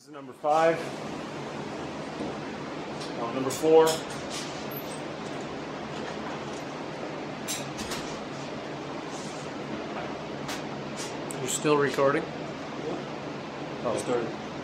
This is number 5. Now number 4. You're still recording? Oh, started.